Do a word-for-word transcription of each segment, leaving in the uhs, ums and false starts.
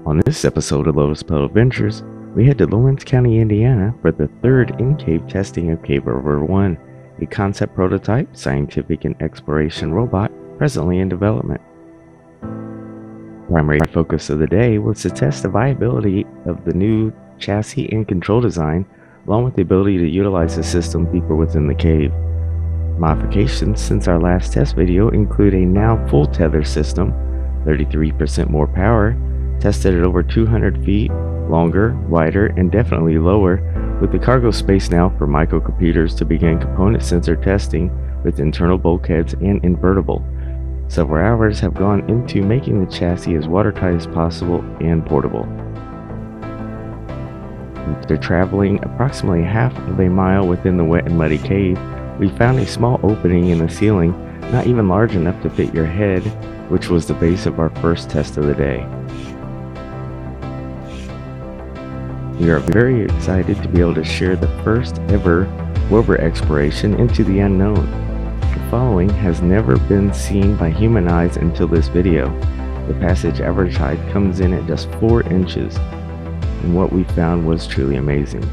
On this episode of Lotus Petal Adventures, we head to Lawrence County, Indiana for the third in-cave testing of Cave Rover one, a concept prototype, scientific and exploration robot presently in development. The primary focus of the day was to test the viability of the new chassis and control design, along with the ability to utilize the system deeper within the cave. Modifications since our last test video include a now full tether system, thirty-three percent more power, tested at over two hundred feet, longer, wider, and definitely lower, with the cargo space now for microcomputers to begin component sensor testing with internal bulkheads and invertible. Several hours have gone into making the chassis as watertight as possible and portable. After traveling approximately half of a mile within the wet and muddy cave, we found a small opening in the ceiling, not even large enough to fit your head, which was the base of our first test of the day. We are very excited to be able to share the first ever rover exploration into the unknown. The following has never been seen by human eyes until this video. The passage average height comes in at just four inches, and what we found was truly amazing.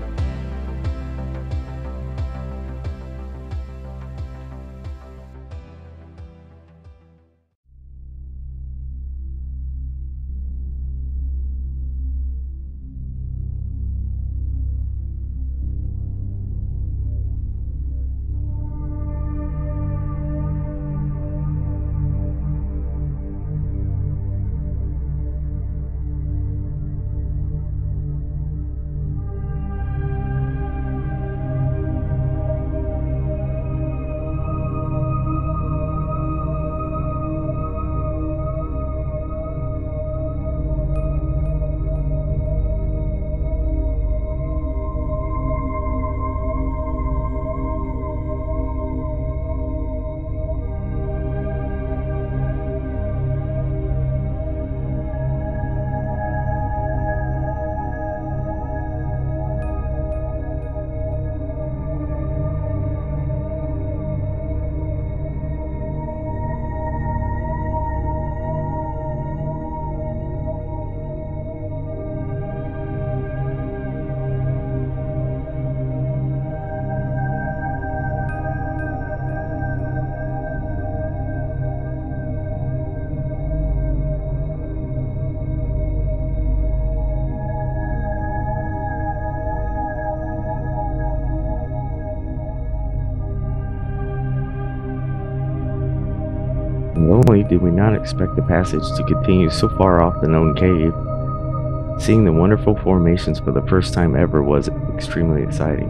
Not only did we not expect the passage to continue so far off the known cave, seeing the wonderful formations for the first time ever was extremely exciting.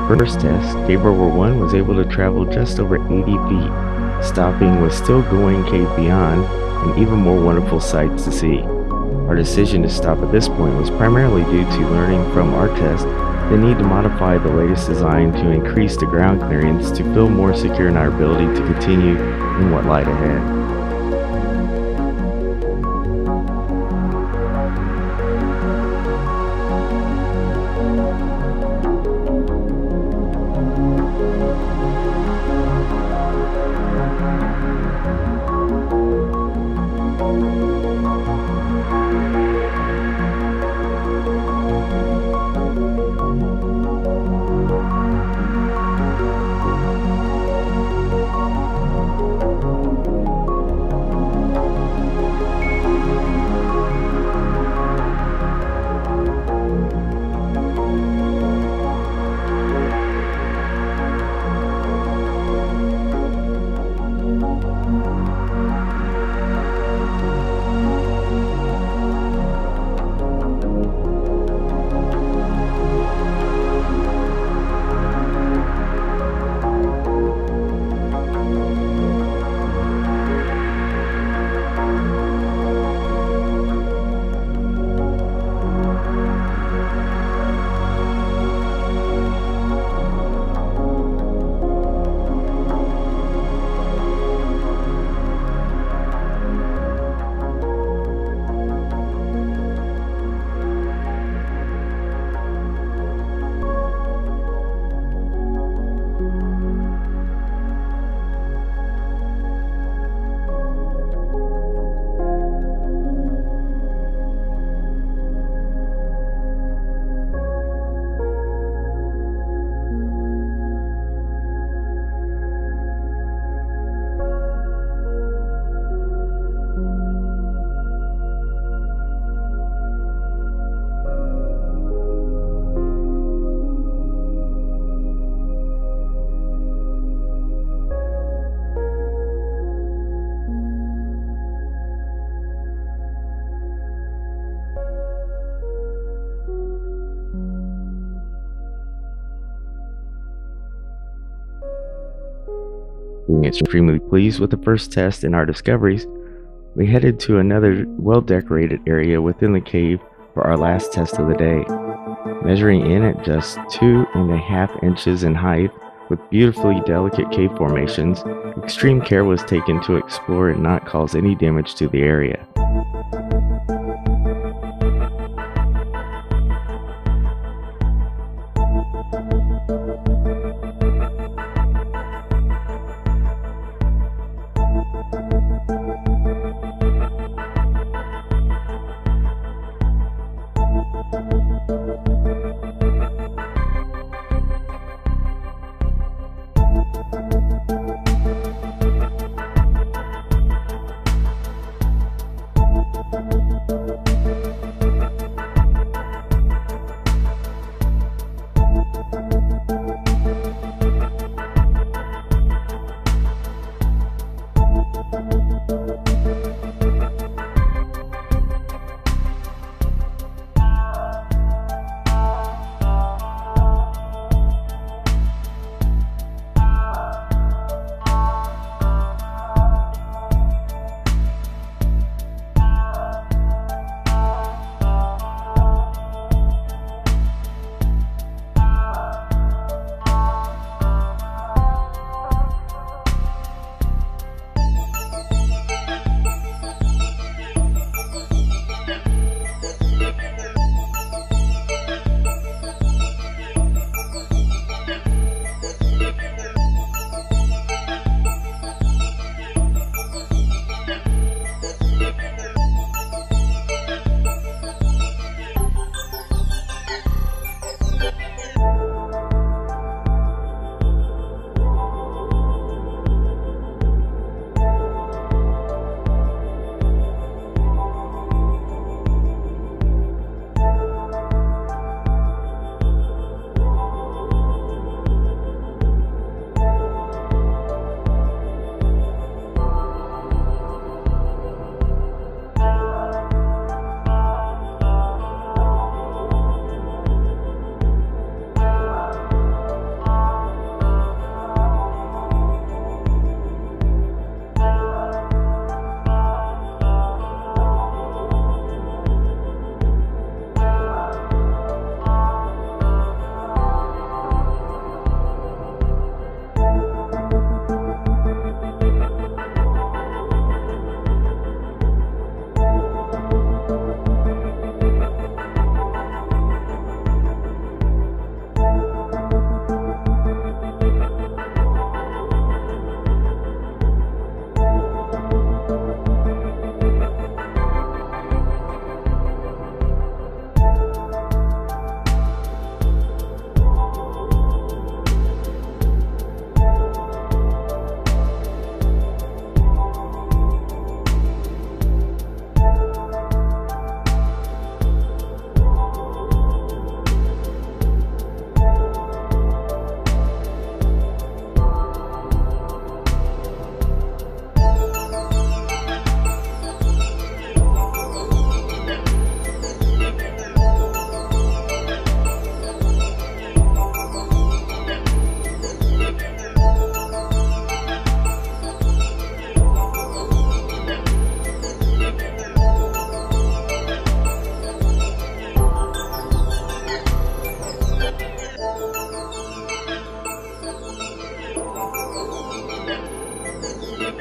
the first test, Cave Rover one was able to travel just over eighty feet, stopping with still going Cave Beyond and even more wonderful sights to see. Our decision to stop at this point was primarily due to learning from our test the need to modify the latest design to increase the ground clearance to feel more secure in our ability to continue in what lied ahead. Being extremely pleased with the first test and our discoveries, we headed to another well-decorated area within the cave for our last test of the day. Measuring in at just two and a half inches in height with beautifully delicate cave formations, extreme care was taken to explore and not cause any damage to the area.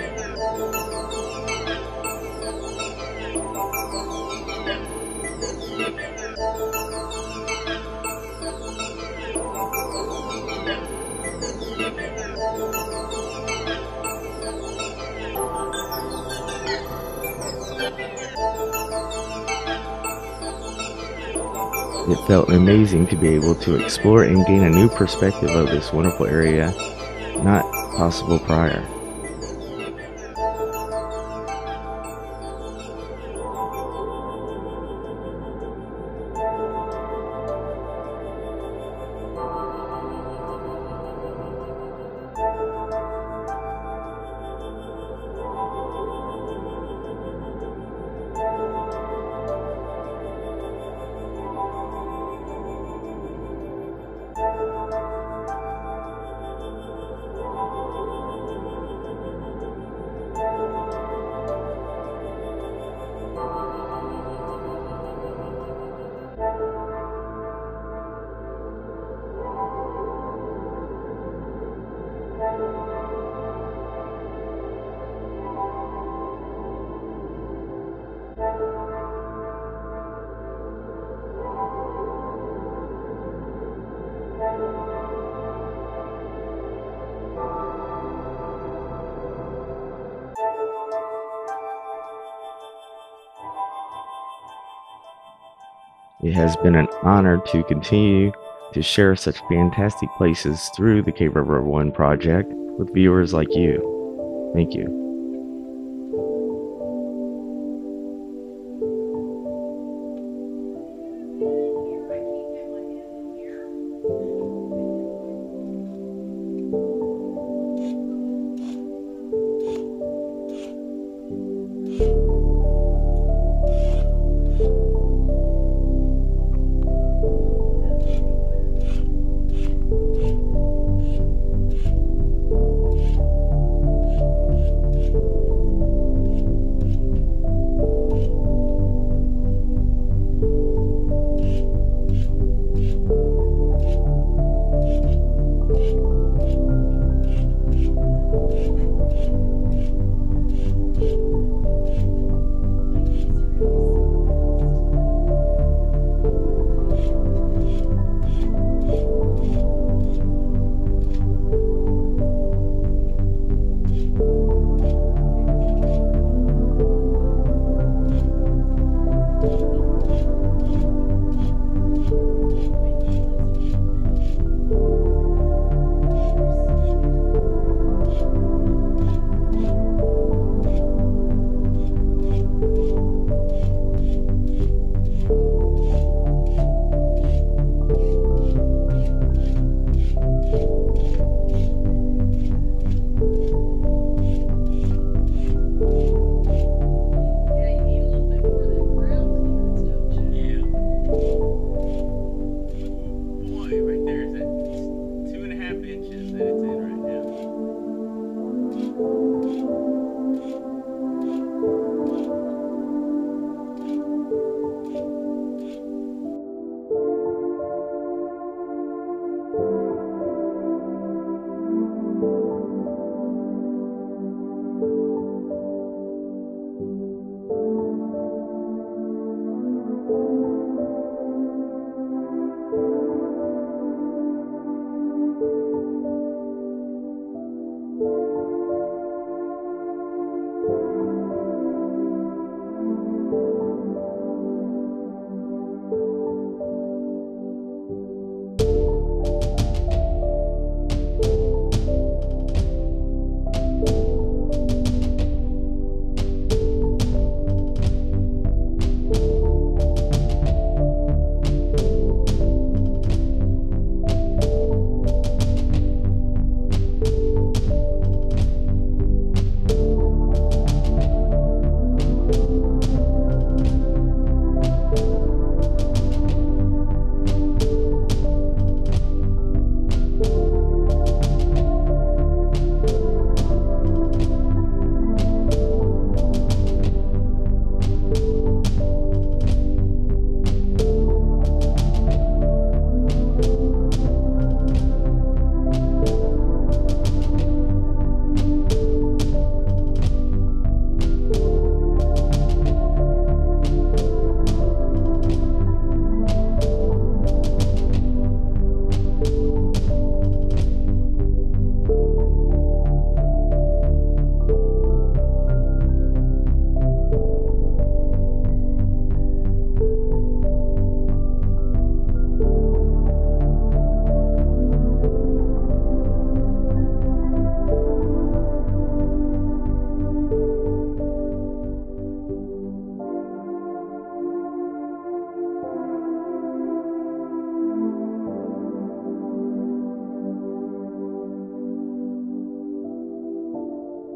It felt amazing to be able to explore and gain a new perspective of this wonderful area, not possible prior. It has been an honor to continue to share such fantastic places through the Cave Rover one project with viewers like you. Thank you.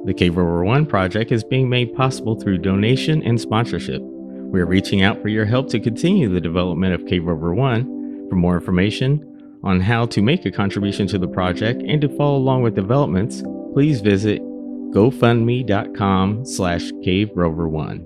The Cave Rover one project is being made possible through donation and sponsorship. We are reaching out for your help to continue the development of Cave Rover one. For more information on how to make a contribution to the project and to follow along with developments, please visit gofundme.com slash Cave Rover one.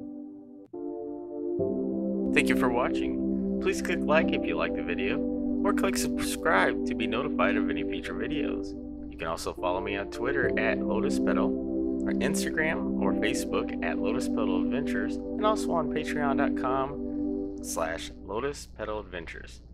Thank you for watching. Please click like if you like the video, or click subscribe to be notified of any future videos. You can also follow me on Twitter at Lotus Petal, or Instagram or Facebook at Lotus Petal Adventures, and also on patreon dot com slash Lotus Petal Adventures.